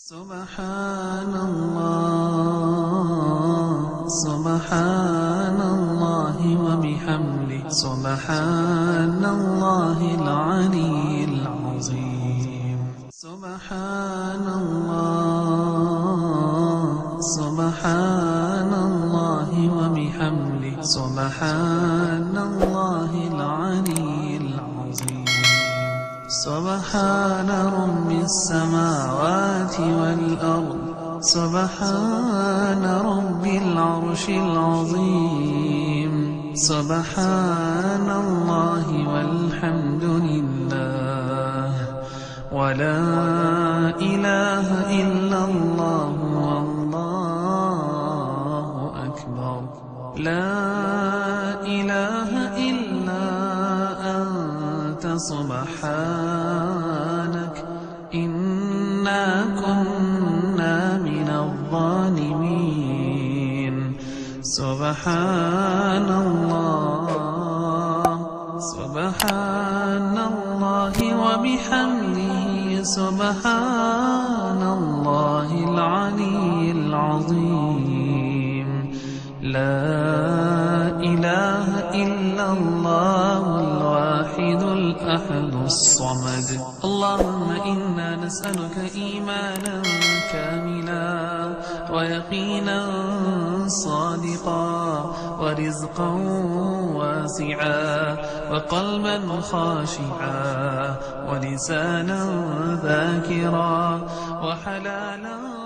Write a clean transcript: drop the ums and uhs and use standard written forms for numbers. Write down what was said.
سبحان الله سبحان الله وبحمده سبحان الله العلي العظيم سبحان الله سبحان الله وبحمده سبحان الله العلي العظيم سبحان رب السماوات والأرض سبحان رب العرش العظيم سبحان الله والحمد لله ولا إله إلا الله والله أكبر لا إله إلا أنت سبحانك إنا كنا من الظالمين سبحان الله سبحان الله وبحمده سبحان الله العلي العظيم لا إله إلا الله الواحد الأحد الصمد اللهم إنا نسألك إيمانا كاملا ويقينا صادقا ورزقا واسعا وقلبا خاشعا ولسانا ذاكرا وحلالا